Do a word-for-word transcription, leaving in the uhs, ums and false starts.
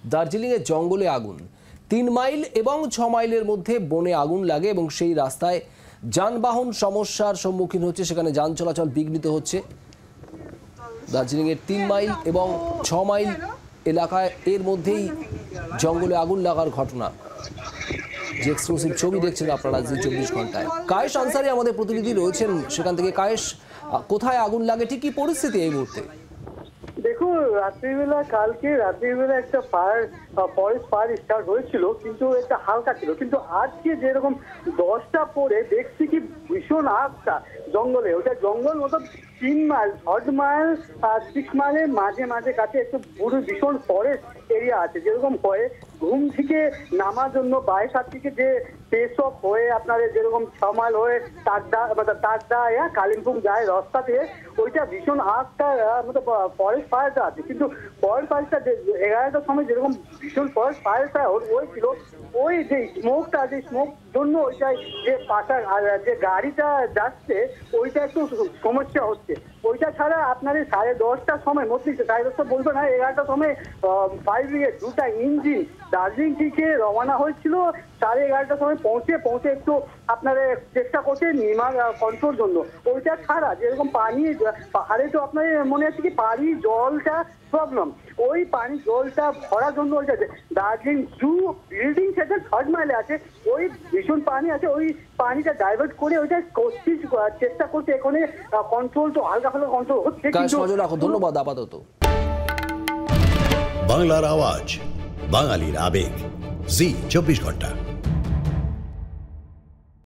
দার্জিলিংয়ে জঙ্গলে আগুন, তিন মাইল এবং ছ মাইলের মধ্যে বনে আগুন লাগে এবং সেই রাস্তায় যানবাহন সমস্যার সম্মুখীন হচ্ছে, সেখানে যান চলাচল বিঘ্নিত হচ্ছে। দার্জিলিংয়ের তিন মাইল এবং ছ মাইল এলাকায় এর মধ্যেই জঙ্গলে আগুন লাগার ঘটনা। যে এক্সক্লুসিভ ছবি দেখছেন আপনারা জি চব্বিশ ঘন্টায়। কায়েশ আনসারি আমাদের প্রতিনিধি রয়েছেন সেখান থেকে। কায়েশ, কোথায় আগুন লাগে, ঠিক কি পরিস্থিতি এই মুহূর্তে? দেখুন, রাত্রিবেলা কালকে রাত্রিবেলা একটা ফায়ার ফরেস্ট ফায়ার স্টার্ট হয়েছিল, কিন্তু একটা হালকা ছিল। কিন্তু আজকে যেরকম দশটা পরে দেখছি কি ভীষণ আগটা জঙ্গলে, ওটা জঙ্গল মতো তিন মাইল থার্ড মাইল আর সিক্স মাইলের মাঝে মাঝে কাছে একটু পুরো ভীষণ ফরেস্ট এরিয়া আছে। যেরকম হয় ঘুম থেকে নামার জন্য বাইশাট থেকে যে পেসপ হয়ে আপনার যেরকম ছ মাইল হয়ে তাকদা তাকদা কালিম্পং যায় রাস্তাতে, ওইটা ভীষণ আগটা মতো ফরেস্ট ফায়ারটা আছে। কিন্তু ফরেস্ট ফায়ারটা এগারোটার সময় যেরকম ভীষণ ফরেস্ট ফায়ারটা হয়েছিল, ওই যে স্মোকটা যে স্মোক জন্য ওইটাই যে পাশা যে গাড়িটা যাচ্ছে ওইটা একটু সমস্যা হচ্ছে। ওইটা ছাড়া আপনার সাড়ে দশটার সময় মধ্যে সাড়ে দশটা বলবো না, এগারোটার সময় ফাইভ ব্রিগেড দুটা ইঞ্জিন দার্জিলিং থেকে রওনা হয়েছিল। সাড়ে এগারোটার সময় পৌঁছে পৌঁছে একটু আপনার চেষ্টা করছে নির্মাণ কন্ট্রোল জন্য। ওইটা ছাড়া যেরকম পানি পাহাড়ে তো আপনার মনে আছে কি পানি জলটা প্রবলেম, ওই পানি জলটা ভরার জন্য ওইটা দার্জিলিং জু বিল্ডিং সেটা থার্ড মাইলে আছে, ওই ভীষণ পানি আছে, ওই পানিটা ডাইভার্ট করে ওইটা কোশিশ চেষ্টা করছে। এখানে কন্ট্রোল তো হালকা হালকা কন্ট্রোল হচ্ছে। ধন্যবাদ। আপাতত বাংলার আওয়াজ, বাঙালির আবেগ, জি চব্বিশ ঘন্টা।